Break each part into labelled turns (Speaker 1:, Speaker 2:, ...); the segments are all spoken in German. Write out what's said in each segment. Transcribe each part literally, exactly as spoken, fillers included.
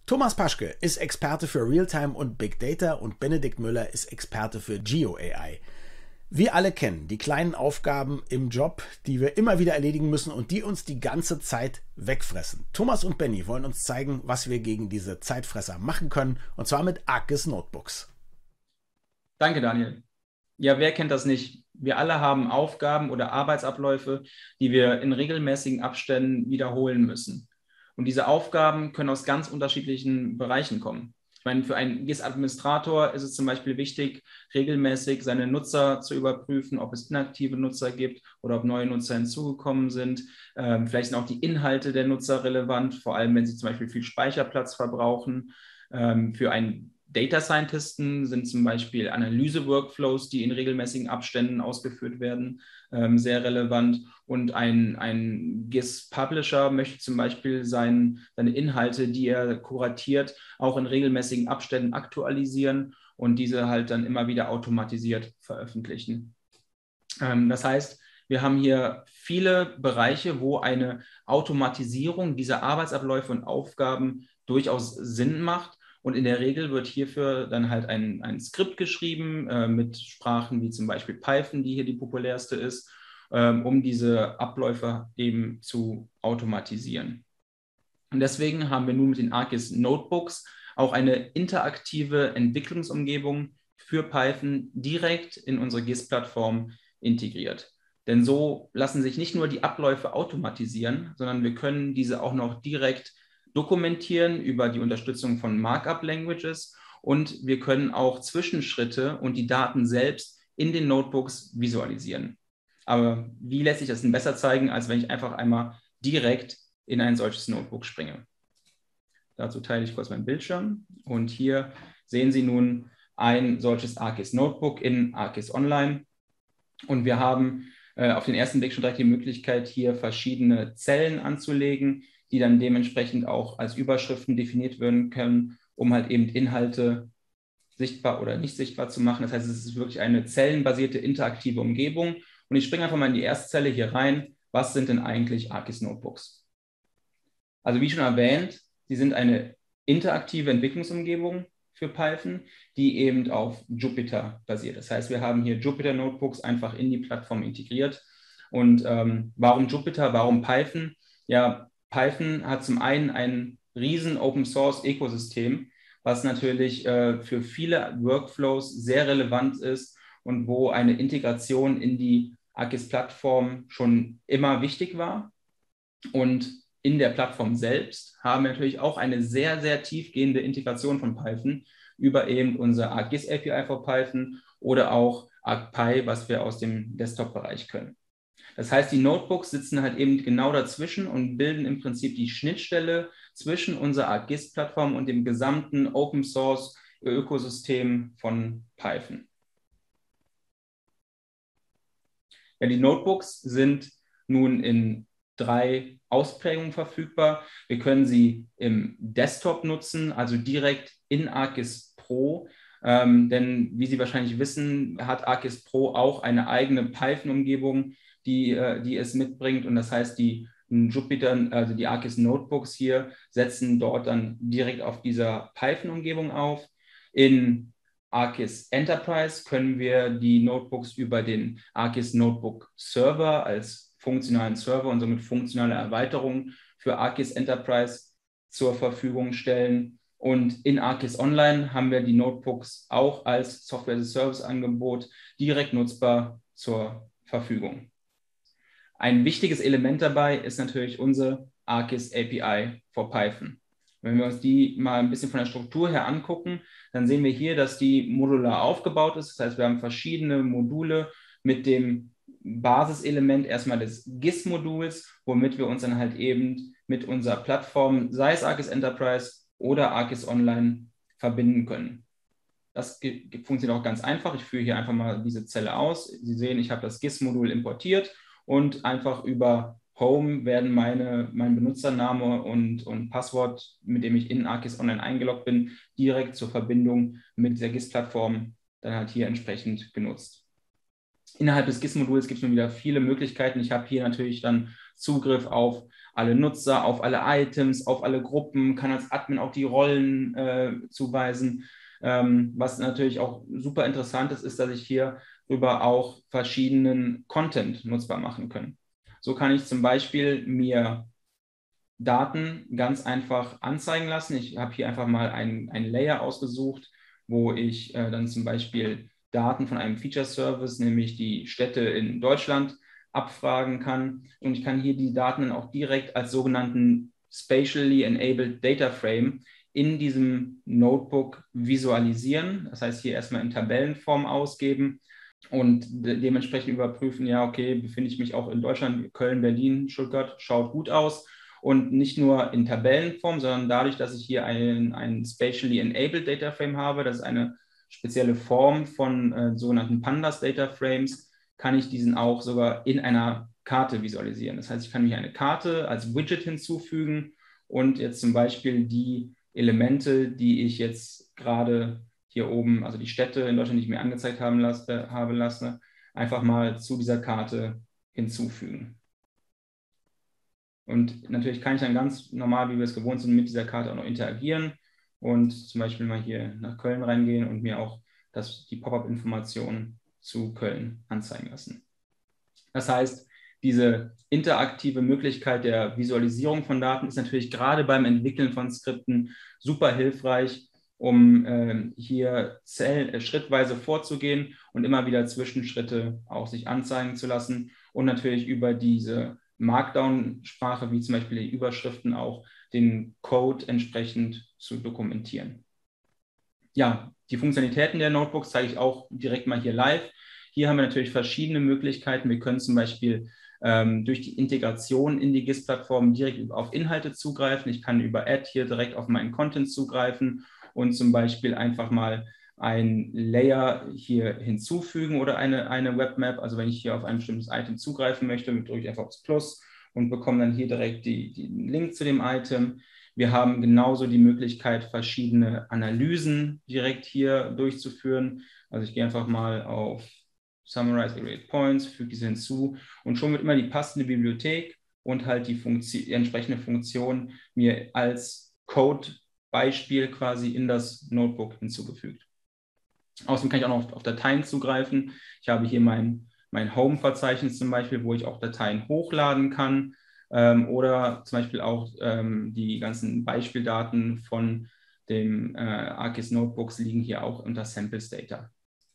Speaker 1: Thomas Paschke ist Experte für Realtime und Big Data und Benedikt Müller ist Experte für Geo A I. Wir alle kennen die kleinen Aufgaben im Job, die wir immer wieder erledigen müssen und die uns die ganze Zeit wegfressen. Thomas und Benny wollen uns zeigen, was wir gegen diese Zeitfresser machen können, und zwar mit ArcGIS Notebooks.
Speaker 2: Danke, Daniel. Ja, wer kennt das nicht? Wir alle haben Aufgaben oder Arbeitsabläufe, die wir in regelmäßigen Abständen wiederholen müssen. Und diese Aufgaben können aus ganz unterschiedlichen Bereichen kommen. Ich meine, für einen GIS-Administrator ist es zum Beispiel wichtig, regelmäßig seine Nutzer zu überprüfen, ob es inaktive Nutzer gibt oder ob neue Nutzer hinzugekommen sind. Ähm, vielleicht sind auch die Inhalte der Nutzer relevant, vor allem wenn sie zum Beispiel viel Speicherplatz verbrauchen. Ähm, für einen Data Scientisten sind zum Beispiel Analyse-Workflows, die in regelmäßigen Abständen ausgeführt werden, ähm, sehr relevant. Und ein, ein GIS-Publisher möchte zum Beispiel sein, seine Inhalte, die er kuratiert, auch in regelmäßigen Abständen aktualisieren und diese halt dann immer wieder automatisiert veröffentlichen. Ähm, das heißt, wir haben hier viele Bereiche, wo eine Automatisierung dieser Arbeitsabläufe und Aufgaben durchaus Sinn macht. Und in der Regel wird hierfür dann halt ein, ein Skript geschrieben äh, mit Sprachen wie zum Beispiel Python, die hier die populärste ist, ähm, um diese Abläufe eben zu automatisieren. Und deswegen haben wir nun mit den ArcGIS Notebooks auch eine interaktive Entwicklungsumgebung für Python direkt in unsere GIS-Plattform integriert. Denn so lassen sich nicht nur die Abläufe automatisieren, sondern wir können diese auch noch direkt dokumentieren über die Unterstützung von Markup-Languages und wir können auch Zwischenschritte und die Daten selbst in den Notebooks visualisieren. Aber wie lässt sich das denn besser zeigen, als wenn ich einfach einmal direkt in ein solches Notebook springe? Dazu teile ich kurz meinen Bildschirm und hier sehen Sie nun ein solches ArcGIS Notebook in ArcGIS Online und wir haben äh, auf den ersten Blick schon direkt die Möglichkeit, hier verschiedene Zellen anzulegen, die dann dementsprechend auch als Überschriften definiert werden können, um halt eben Inhalte sichtbar oder nicht sichtbar zu machen. Das heißt, es ist wirklich eine zellenbasierte interaktive Umgebung. Und ich springe einfach mal in die erste Zelle hier rein. Was sind denn eigentlich ArcGIS Notebooks? Also wie schon erwähnt, sie sind eine interaktive Entwicklungsumgebung für Python, die eben auf Jupyter basiert. Das heißt, wir haben hier Jupyter Notebooks einfach in die Plattform integriert. Und ähm, warum Jupyter, warum Python? Ja, Python hat zum einen ein riesen Open-Source-Ökosystem, was natürlich äh, für viele Workflows sehr relevant ist und wo eine Integration in die ArcGIS-Plattform schon immer wichtig war. Und in der Plattform selbst haben wir natürlich auch eine sehr, sehr tiefgehende Integration von Python über eben unsere ArcGIS A P I für Python oder auch ArcPy, was wir aus dem Desktop-Bereich können. Das heißt, die Notebooks sitzen halt eben genau dazwischen und bilden im Prinzip die Schnittstelle zwischen unserer ArcGIS-Plattform und dem gesamten Open-Source-Ökosystem von Python. Ja, die Notebooks sind nun in drei Ausprägungen verfügbar. Wir können sie im Desktop nutzen, also direkt in ArcGIS Pro. Ähm, denn wie Sie wahrscheinlich wissen, hat ArcGIS Pro auch eine eigene Python-Umgebung, die, äh, die es mitbringt. Und das heißt, die Jupyter, also die ArcGIS Notebooks hier, setzen dort dann direkt auf dieser Python-Umgebung auf. In ArcGIS Enterprise können wir die Notebooks über den ArcGIS Notebook Server als funktionalen Server und somit funktionale Erweiterungen für ArcGIS Enterprise zur Verfügung stellen. Und in ArcGIS Online haben wir die Notebooks auch als Software-as-a-Service-Angebot direkt nutzbar zur Verfügung. Ein wichtiges Element dabei ist natürlich unsere ArcGIS A P I for Python. Wenn wir uns die mal ein bisschen von der Struktur her angucken, dann sehen wir hier, dass die modular aufgebaut ist. Das heißt, wir haben verschiedene Module mit dem Basiselement erstmal des GIS-Moduls, womit wir uns dann halt eben mit unserer Plattform, sei es ArcGIS Enterprise oder ArcGIS Online, verbinden können. Das funktioniert auch ganz einfach. Ich führe hier einfach mal diese Zelle aus. Sie sehen, ich habe das GIS-Modul importiert und einfach über Home werden meine, mein Benutzername und, und Passwort, mit dem ich in ArcGIS Online eingeloggt bin, direkt zur Verbindung mit der GIS-Plattform dann halt hier entsprechend genutzt. Innerhalb des GIS-Moduls gibt es nun wieder viele Möglichkeiten. Ich habe hier natürlich dann Zugriff auf alle Nutzer, auf alle Items, auf alle Gruppen, kann als Admin auch die Rollen äh, zuweisen. Ähm, was natürlich auch super interessant ist, ist, dass ich hierüber auch verschiedenen Content nutzbar machen kann. So kann ich zum Beispiel mir Daten ganz einfach anzeigen lassen. Ich habe hier einfach mal ein, ein Layer ausgesucht, wo ich äh, dann zum Beispiel Daten von einem Feature-Service, nämlich die Städte in Deutschland, abfragen kann. Und ich kann hier die Daten dann auch direkt als sogenannten Spatially Enabled Data Frame in diesem Notebook visualisieren. Das heißt, hier erstmal in Tabellenform ausgeben und de dementsprechend überprüfen, ja, okay, befinde ich mich auch in Deutschland, Köln, Berlin, Stuttgart, schaut gut aus. Und nicht nur in Tabellenform, sondern dadurch, dass ich hier einen, einen Spatially Enabled Data Frame habe, das ist eine spezielle Form von äh, sogenannten Pandas Data Frames, kann ich diesen auch sogar in einer Karte visualisieren. Das heißt, ich kann mir eine Karte als Widget hinzufügen und jetzt zum Beispiel die Elemente, die ich jetzt gerade hier oben, also die Städte in Deutschland, die ich mir angezeigt haben lasse, habe lasse, einfach mal zu dieser Karte hinzufügen. Und natürlich kann ich dann ganz normal, wie wir es gewohnt sind, mit dieser Karte auch noch interagieren und zum Beispiel mal hier nach Köln reingehen und mir auch das, die Pop-up-Informationen zu Köln anzeigen lassen. Das heißt, diese interaktive Möglichkeit der Visualisierung von Daten ist natürlich gerade beim Entwickeln von Skripten super hilfreich, um äh, hier zähl- äh, schrittweise vorzugehen und immer wieder Zwischenschritte auch sich anzeigen zu lassen und natürlich über diese Markdown-Sprache, wie zum Beispiel die Überschriften, auch den Code entsprechend zu dokumentieren. Ja, die Funktionalitäten der Notebooks zeige ich auch direkt mal hier live. Hier haben wir natürlich verschiedene Möglichkeiten. Wir können zum Beispiel ähm, durch die Integration in die G I S-Plattform direkt auf Inhalte zugreifen. Ich kann über Add hier direkt auf meinen Content zugreifen und zum Beispiel einfach mal ein Layer hier hinzufügen oder eine, eine Webmap. Also wenn ich hier auf ein bestimmtes Item zugreifen möchte, drücke ich einfach aufs Plus und bekomme dann hier direkt die, den Link zu dem Item. Wir haben genauso die Möglichkeit, verschiedene Analysen direkt hier durchzuführen. Also ich gehe einfach mal auf Summarize Aggregate Points, füge diese hinzu und schon wird immer die passende Bibliothek und halt die, Funktion, die entsprechende Funktion mir als Code-Beispiel quasi in das Notebook hinzugefügt. Außerdem kann ich auch noch auf, auf Dateien zugreifen. Ich habe hier mein, mein Home-Verzeichnis zum Beispiel, wo ich auch Dateien hochladen kann ähm, oder zum Beispiel auch ähm, die ganzen Beispieldaten von dem äh, ArcGIS Notebooks liegen hier auch unter Samples Data.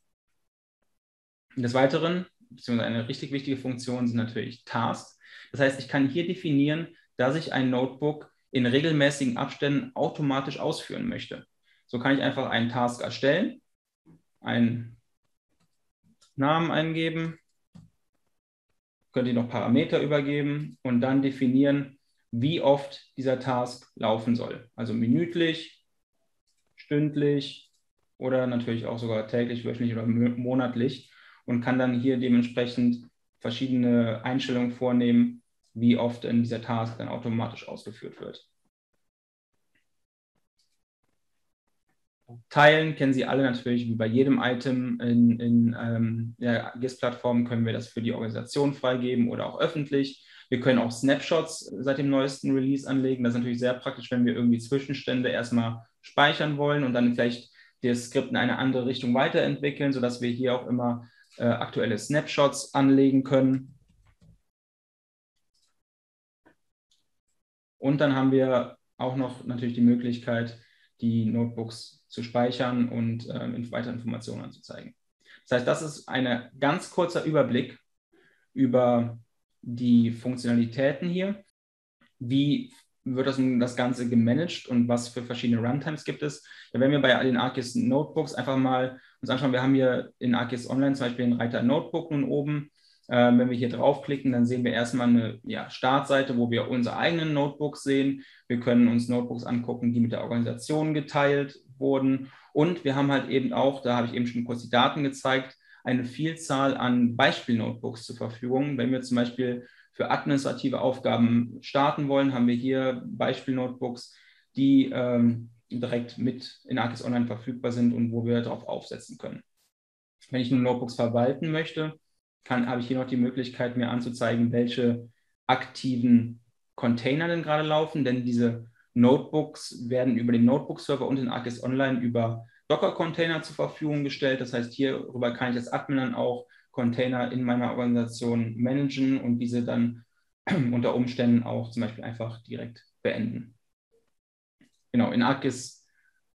Speaker 2: Des Weiteren, beziehungsweise eine richtig wichtige Funktion, sind natürlich Tasks. Das heißt, ich kann hier definieren, dass ich ein Notebook in regelmäßigen Abständen automatisch ausführen möchte. So kann ich einfach einen Task erstellen, einen Namen eingeben, könnt ihr noch Parameter übergeben und dann definieren, wie oft dieser Task laufen soll. Also minütlich, stündlich oder natürlich auch sogar täglich, wöchentlich oder monatlich und kann dann hier dementsprechend verschiedene Einstellungen vornehmen, wie oft denn dieser Task dann automatisch ausgeführt wird. Teilen kennen Sie alle natürlich, wie bei jedem Item in, in ähm, der G I S-Plattform können wir das für die Organisation freigeben oder auch öffentlich. Wir können auch Snapshots seit dem neuesten Release anlegen. Das ist natürlich sehr praktisch, wenn wir irgendwie Zwischenstände erstmal speichern wollen und dann vielleicht das Skript in eine andere Richtung weiterentwickeln, sodass wir hier auch immer äh, aktuelle Snapshots anlegen können. Und dann haben wir auch noch natürlich die Möglichkeit, die Notebooks zu speichern und äh, weitere Informationen anzuzeigen. Das heißt, das ist ein ganz kurzer Überblick über die Funktionalitäten hier. Wie wird das, das Ganze gemanagt und was für verschiedene Runtimes gibt es? Ja, wenn wir bei den ArcGIS Notebooks einfach mal uns anschauen, wir haben hier in ArcGIS Online zum Beispiel den Reiter Notebook nun oben. Ähm, wenn wir hier draufklicken, dann sehen wir erstmal eine ja, Startseite, wo wir unsere eigenen Notebooks sehen. Wir können uns Notebooks angucken, die mit der Organisation geteilt wurden. Und wir haben halt eben auch, da habe ich eben schon kurz die Daten gezeigt, eine Vielzahl an Beispiel-Notebooks zur Verfügung. Wenn wir zum Beispiel für administrative Aufgaben starten wollen, haben wir hier Beispiel-Notebooks, die ähm, direkt mit in ArcGIS Online verfügbar sind und wo wir darauf aufsetzen können. Wenn ich nun Notebooks verwalten möchte, kann, habe ich hier noch die Möglichkeit, mir anzuzeigen, welche aktiven Containern denn gerade laufen, denn diese Notebooks werden über den Notebook-Server und den ArcGIS Online über Docker-Container zur Verfügung gestellt. Das heißt, hierüber kann ich als Admin dann auch Container in meiner Organisation managen und diese dann unter Umständen auch zum Beispiel einfach direkt beenden. Genau, in ArcGIS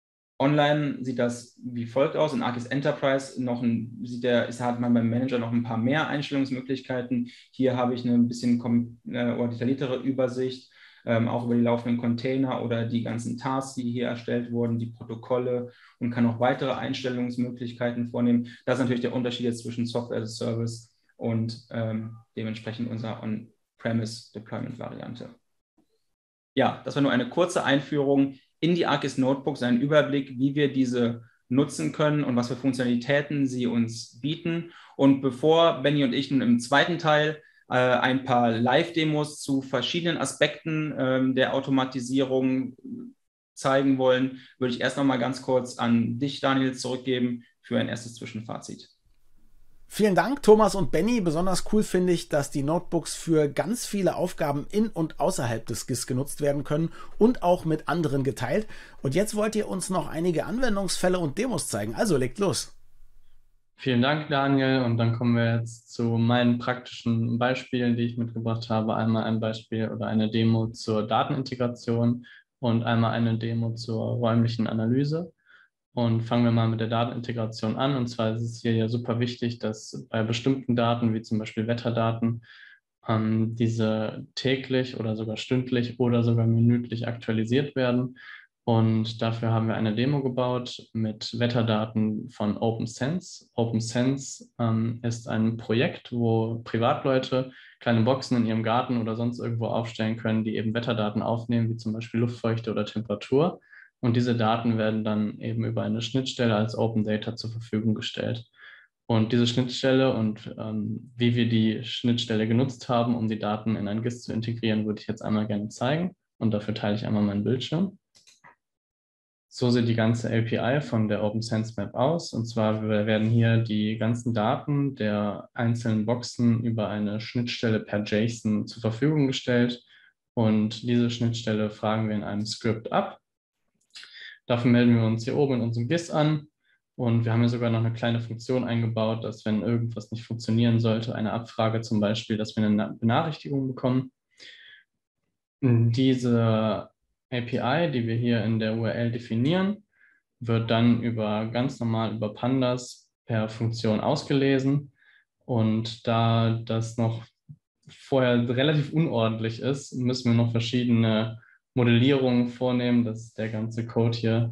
Speaker 2: Online sieht das wie folgt aus. In ArcGIS Enterprise noch ein, sieht der, ist, hat man beim Manager noch ein paar mehr Einstellungsmöglichkeiten. Hier habe ich eine ein bisschen äh, oder detailliertere Übersicht, ähm, auch über die laufenden Container oder die ganzen Tasks, die hier erstellt wurden, die Protokolle, und kann auch weitere Einstellungsmöglichkeiten vornehmen. Das ist natürlich der Unterschied jetzt zwischen Software as a Service und ähm, dementsprechend unserer On-Premise-Deployment-Variante. Ja, das war nur eine kurze Einführung in die ArcGIS Notebooks, einen Überblick, wie wir diese nutzen können und was für Funktionalitäten sie uns bieten. Und bevor Benny und ich nun im zweiten Teil äh, ein paar Live-Demos zu verschiedenen Aspekten ähm, der Automatisierung zeigen wollen, würde ich erst noch mal ganz kurz an dich, Daniel, zurückgeben für ein erstes Zwischenfazit.
Speaker 1: Vielen Dank, Thomas und Benny. Besonders cool finde ich, dass die Notebooks für ganz viele Aufgaben in und außerhalb des G I S genutzt werden können und auch mit anderen geteilt. Und jetzt wollt ihr uns noch einige Anwendungsfälle und Demos zeigen. Also legt los.
Speaker 3: Vielen Dank, Daniel. Und dann kommen wir jetzt zu meinen praktischen Beispielen, die ich mitgebracht habe. Einmal ein Beispiel oder eine Demo zur Datenintegration und einmal eine Demo zur räumlichen Analyse. Und fangen wir mal mit der Datenintegration an. Und zwar ist es hier ja super wichtig, dass bei bestimmten Daten, wie zum Beispiel Wetterdaten, ähm, diese täglich oder sogar stündlich oder sogar minütlich aktualisiert werden. Und dafür haben wir eine Demo gebaut mit Wetterdaten von OpenSense. OpenSense ähm, ist ein Projekt, wo Privatleute kleine Boxen in ihrem Garten oder sonst irgendwo aufstellen können, die eben Wetterdaten aufnehmen, wie zum Beispiel Luftfeuchte oder Temperatur. Und diese Daten werden dann eben über eine Schnittstelle als Open Data zur Verfügung gestellt. Und diese Schnittstelle und ähm, wie wir die Schnittstelle genutzt haben, um die Daten in ein G I S zu integrieren, würde ich jetzt einmal gerne zeigen. Und dafür teile ich einmal meinen Bildschirm. So sieht die ganze A P I von der OpenSense Map aus. Und zwar werden hier die ganzen Daten der einzelnen Boxen über eine Schnittstelle per JSON zur Verfügung gestellt. Und diese Schnittstelle fragen wir in einem Script ab. Dafür melden wir uns hier oben in unserem G I S an. Und wir haben hier sogar noch eine kleine Funktion eingebaut, dass, wenn irgendwas nicht funktionieren sollte, eine Abfrage zum Beispiel, dass wir eine Benachrichtigung bekommen. Diese A P I, die wir hier in der U R L definieren, wird dann über ganz normal über Pandas per Funktion ausgelesen. Und da das noch vorher relativ unordentlich ist, müssen wir noch verschiedene Modellierungen vornehmen. Das ist der ganze Code hier,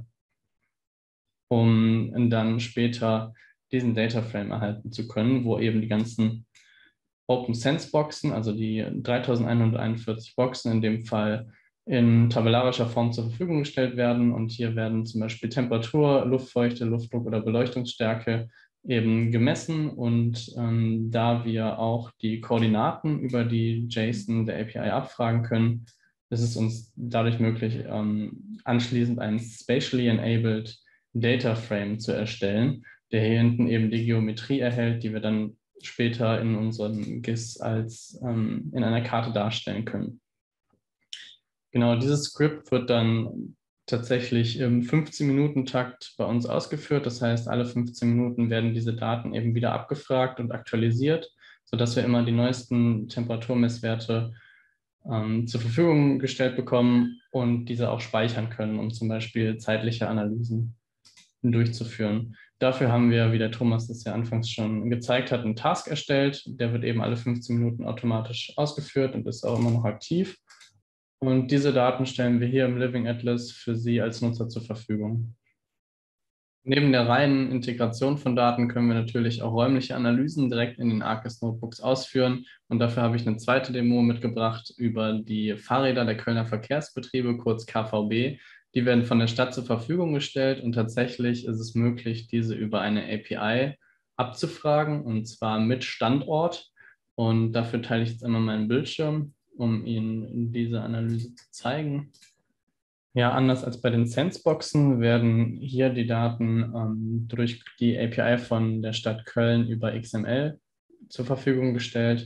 Speaker 3: um dann später diesen Data Frame erhalten zu können, wo eben die ganzen OpenSense-Boxen, also die dreitausendeinhunderteinundvierzig Boxen in dem Fall, in tabellarischer Form zur Verfügung gestellt werden. Und hier werden zum Beispiel Temperatur, Luftfeuchte, Luftdruck oder Beleuchtungsstärke eben gemessen. Und ähm, da wir auch die Koordinaten über die JSON der A P I abfragen können, ist es uns dadurch möglich, ähm, anschließend einen spatially enabled Data Frame zu erstellen, der hier hinten eben die Geometrie erhält, die wir dann später in unserem G I S als ähm, in einer Karte darstellen können. Genau, dieses Skript wird dann tatsächlich im fünfzehn-Minuten-Takt bei uns ausgeführt. Das heißt, alle fünfzehn Minuten werden diese Daten eben wieder abgefragt und aktualisiert, sodass wir immer die neuesten Temperaturmesswerte ähm, zur Verfügung gestellt bekommen und diese auch speichern können, um zum Beispiel zeitliche Analysen durchzuführen. Dafür haben wir, wie der Thomas das ja anfangs schon gezeigt hat, einen Task erstellt. Der wird eben alle fünfzehn Minuten automatisch ausgeführt und ist auch immer noch aktiv. Und diese Daten stellen wir hier im Living Atlas für Sie als Nutzer zur Verfügung. Neben der reinen Integration von Daten können wir natürlich auch räumliche Analysen direkt in den ArcGIS Notebooks ausführen. Und dafür habe ich eine zweite Demo mitgebracht über die Fahrräder der Kölner Verkehrsbetriebe, kurz K V B. Die werden von der Stadt zur Verfügung gestellt und tatsächlich ist es möglich, diese über eine A P I abzufragen, und zwar mit Standort. Und dafür teile ich jetzt einmal meinen Bildschirm, um Ihnen diese Analyse zu zeigen. Ja, anders als bei den Senseboxen werden hier die Daten ähm, durch die A P I von der Stadt Köln über X M L zur Verfügung gestellt.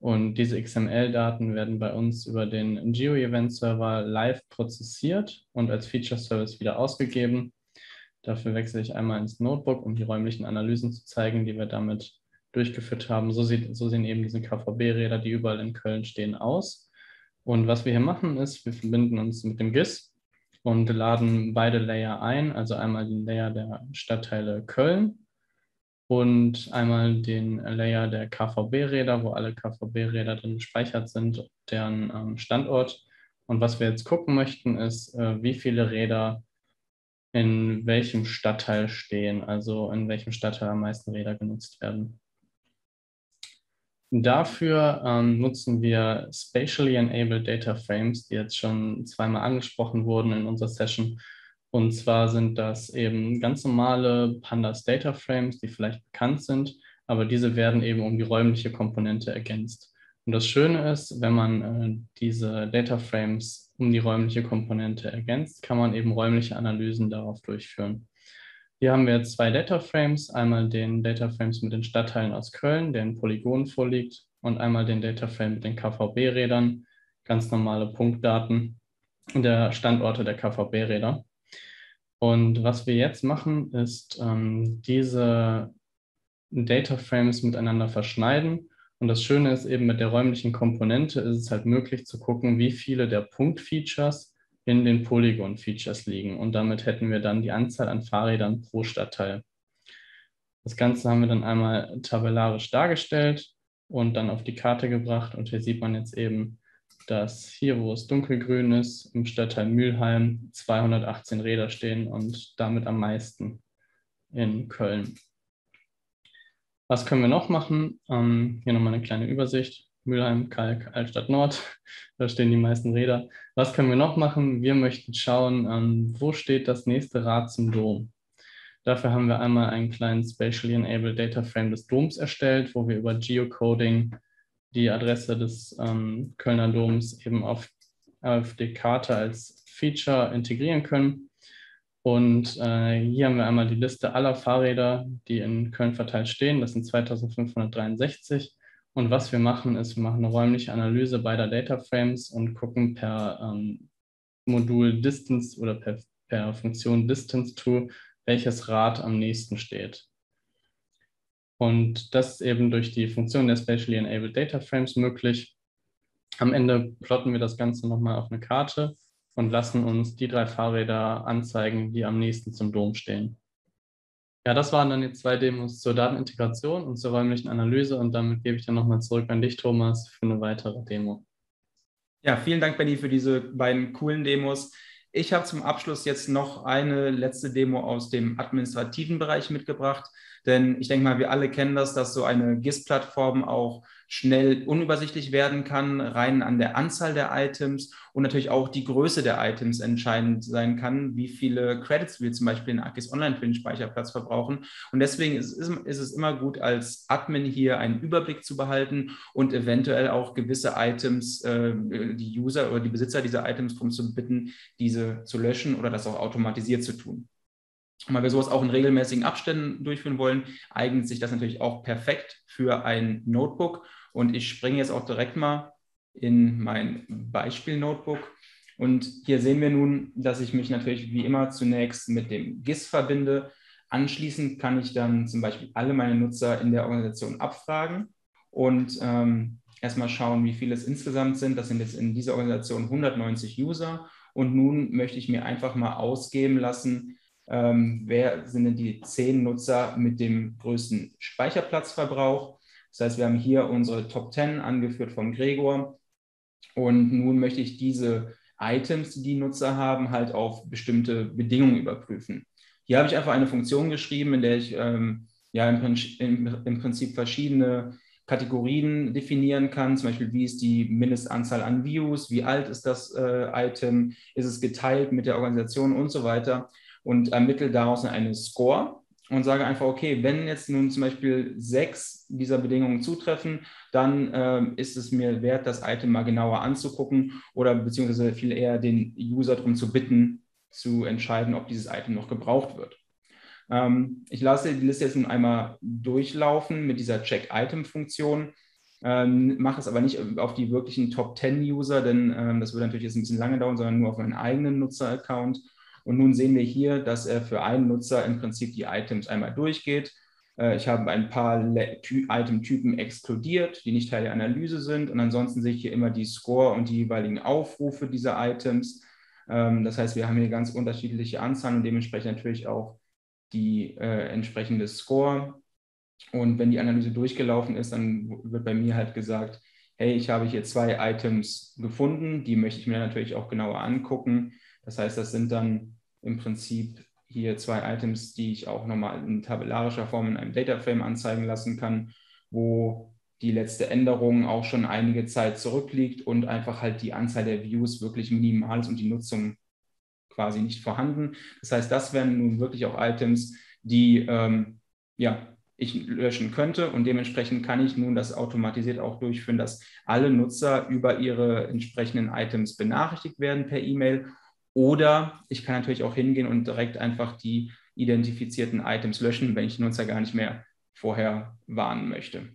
Speaker 3: Und diese X M L-Daten werden bei uns über den Geo-Event-Server live prozessiert und als Feature-Service wieder ausgegeben. Dafür wechsle ich einmal ins Notebook, um die räumlichen Analysen zu zeigen, die wir damit durchgeführt haben. So, sieht, so sehen eben diese K V B-Räder, die überall in Köln stehen, aus. Und was wir hier machen ist, wir verbinden uns mit dem G I S und laden beide Layer ein, also einmal den Layer der Stadtteile Köln und einmal den Layer der K V B-Räder, wo alle K V B-Räder drin gespeichert sind, deren ähm, Standort. Und was wir jetzt gucken möchten, ist, äh, wie viele Räder in welchem Stadtteil stehen, also in welchem Stadtteil am meisten Räder genutzt werden. Dafür ähm, nutzen wir Spatially Enabled Data Frames, die jetzt schon zweimal angesprochen wurden in unserer Session. Und zwar sind das eben ganz normale Pandas Data Frames, die vielleicht bekannt sind, aber diese werden eben um die räumliche Komponente ergänzt. Und das Schöne ist, wenn man äh, diese Data Frames um die räumliche Komponente ergänzt, kann man eben räumliche Analysen darauf durchführen. Hier haben wir jetzt zwei Data Frames, einmal den Data Frames mit den Stadtteilen aus Köln, der in Polygonen vorliegt, und einmal den Data Frame mit den K V B-Rädern, ganz normale Punktdaten der Standorte der K V B-Räder. Und was wir jetzt machen, ist ähm, diese Data Frames miteinander verschneiden. Und das Schöne ist eben, mit der räumlichen Komponente ist es halt möglich zu gucken, wie viele der Punkt-Features in den Polygon-Features liegen. Und damit hätten wir dann die Anzahl an Fahrrädern pro Stadtteil. Das Ganze haben wir dann einmal tabellarisch dargestellt und dann auf die Karte gebracht. Und hier sieht man jetzt eben, dass hier, wo es dunkelgrün ist, im Stadtteil Mülheim zweihundertachtzehn Räder stehen und damit am meisten in Köln. Was können wir noch machen? Ähm, hier nochmal eine kleine Übersicht. Mülheim, Kalk, Altstadt Nord, da stehen die meisten Räder. Was können wir noch machen? Wir möchten schauen, ähm, wo steht das nächste Rad zum Dom. Dafür haben wir einmal einen kleinen Spatially Enabled Data Frame des Doms erstellt, wo wir über Geocoding die Adresse des ähm, Kölner Doms eben auf, auf die Karte als Feature integrieren können. Und äh, hier haben wir einmal die Liste aller Fahrräder, die in Köln verteilt stehen. Das sind zweitausendfünfhundertdreiundsechzig. Und was wir machen, ist, wir machen eine räumliche Analyse beider Data Frames und gucken per ähm, Modul Distance oder per, per Funktion Distance to, welches Rad am nächsten steht. Und das ist eben durch die Funktion der Spatially Enabled Data Frames möglich. Am Ende plotten wir das Ganze nochmal auf eine Karte und lassen uns die drei Fahrräder anzeigen, die am nächsten zum Dom stehen. Ja, das waren dann jetzt zwei Demos zur Datenintegration und zur räumlichen Analyse, und damit gebe ich dann nochmal zurück an dich, Thomas, für eine weitere Demo.
Speaker 2: Ja, vielen Dank, Benny, für diese beiden coolen Demos. Ich habe zum Abschluss jetzt noch eine letzte Demo aus dem administrativen Bereich mitgebracht, denn ich denke mal, wir alle kennen das, dass so eine G I S-Plattform auch schnell unübersichtlich werden kann, rein an der Anzahl der Items und natürlich auch die Größe der Items entscheidend sein kann, wie viele Credits wir zum Beispiel in ArcGIS Online für den Speicherplatz verbrauchen. Und deswegen ist, ist es immer gut, als Admin hier einen Überblick zu behalten und eventuell auch gewisse Items, äh, die User oder die Besitzer dieser Items darum zu bitten, diese zu löschen oder das auch automatisiert zu tun. Und weil wir sowas auch in regelmäßigen Abständen durchführen wollen, eignet sich das natürlich auch perfekt für ein Notebook. Und ich springe jetzt auch direkt mal in mein Beispiel-Notebook. Und hier sehen wir nun, dass ich mich natürlich wie immer zunächst mit dem G I S verbinde. Anschließend kann ich dann zum Beispiel alle meine Nutzer in der Organisation abfragen und ähm, erstmal schauen, wie viele es insgesamt sind. Das sind jetzt in dieser Organisation hundertneunzig User. Und nun möchte ich mir einfach mal ausgeben lassen, Ähm, wer sind denn die zehn Nutzer mit dem größten Speicherplatzverbrauch? Das heißt, wir haben hier unsere Top zehn angeführt von Gregor. Und nun möchte ich diese Items, die die Nutzer haben, halt auf bestimmte Bedingungen überprüfen. Hier habe ich einfach eine Funktion geschrieben, in der ich ähm, ja im Prinzip, im, im Prinzip verschiedene Kategorien definieren kann, zum Beispiel, wie ist die Mindestanzahl an Views, wie alt ist das äh, Item, ist es geteilt mit der Organisation und so weiter. Und ermittle daraus eine Score und sage einfach, okay, wenn jetzt nun zum Beispiel sechs dieser Bedingungen zutreffen, dann äh, ist es mir wert, das Item mal genauer anzugucken oder beziehungsweise viel eher den User darum zu bitten, zu entscheiden, ob dieses Item noch gebraucht wird. Ähm, ich lasse die Liste jetzt nun einmal durchlaufen mit dieser Check-Item-Funktion Ähm, mache es aber nicht auf die wirklichen Top zehn User, denn ähm, das würde natürlich jetzt ein bisschen lange dauern, sondern nur auf meinen eigenen Nutzer-Account. Und nun sehen wir hier, dass er für einen Nutzer im Prinzip die Items einmal durchgeht. Äh, ich habe ein paar Item-Typen exkludiert, die nicht Teil der Analyse sind. Und ansonsten sehe ich hier immer die Score und die jeweiligen Aufrufe dieser Items. Ähm, das heißt, wir haben hier ganz unterschiedliche Anzahlen und dementsprechend natürlich auch die äh, entsprechende Score. Und wenn die Analyse durchgelaufen ist, dann wird bei mir halt gesagt, hey, ich habe hier zwei Items gefunden, die möchte ich mir natürlich auch genauer angucken. Das heißt, das sind dann im Prinzip hier zwei Items, die ich auch nochmal in tabellarischer Form in einem Dataframe anzeigen lassen kann, wo die letzte Änderung auch schon einige Zeit zurückliegt und einfach halt die Anzahl der Views wirklich minimal ist und die Nutzung quasi nicht vorhanden. Das heißt, das wären nun wirklich auch Items, die ähm, ja, ich löschen könnte und dementsprechend kann ich nun das automatisiert auch durchführen, dass alle Nutzer über ihre entsprechenden Items benachrichtigt werden per E-Mail, oder ich kann natürlich auch hingehen und direkt einfach die identifizierten Items löschen, wenn ich den Nutzer gar nicht mehr vorher warnen möchte.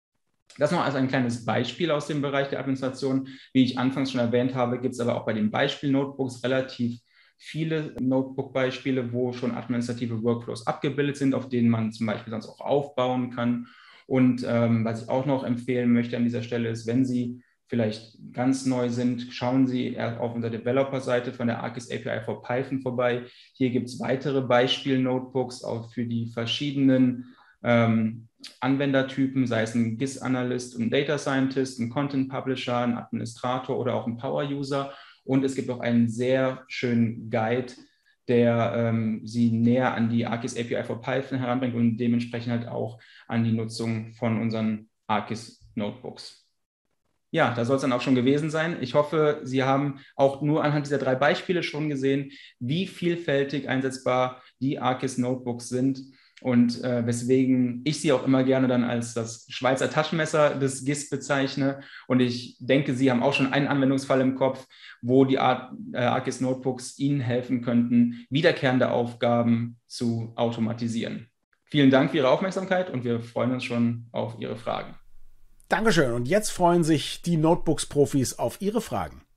Speaker 2: Das noch als ein kleines Beispiel aus dem Bereich der Administration. Wie ich anfangs schon erwähnt habe, gibt es aber auch bei den Beispiel-Notebooks relativ viele Notebook-Beispiele, wo schon administrative Workflows abgebildet sind, auf denen man zum Beispiel sonst auch aufbauen kann. Und ähm, was ich auch noch empfehlen möchte an dieser Stelle ist, wenn Sie vielleicht ganz neu sind, schauen Sie auf unserer Developer-Seite von der ArcGIS A P I for Python vorbei. Hier gibt es weitere Beispiel-Notebooks auch für die verschiedenen ähm, Anwendertypen, sei es ein G I S-Analyst, ein Data Scientist, ein Content-Publisher, ein Administrator oder auch ein Power-User. Und es gibt auch einen sehr schönen Guide, der ähm, Sie näher an die ArcGIS A P I for Python heranbringt und dementsprechend halt auch an die Nutzung von unseren ArcGIS-Notebooks. Ja, da soll es dann auch schon gewesen sein. Ich hoffe, Sie haben auch nur anhand dieser drei Beispiele schon gesehen, wie vielfältig einsetzbar die ArcGIS-Notebooks sind und äh, weswegen ich sie auch immer gerne dann als das Schweizer Taschenmesser des G I S bezeichne. Und ich denke, Sie haben auch schon einen Anwendungsfall im Kopf, wo die Ar äh, ArcGIS-Notebooks Ihnen helfen könnten, wiederkehrende Aufgaben zu automatisieren. Vielen Dank für Ihre Aufmerksamkeit und wir freuen uns schon auf Ihre Fragen.
Speaker 1: Dankeschön. Und jetzt freuen sich die Notebooks-Profis auf Ihre Fragen.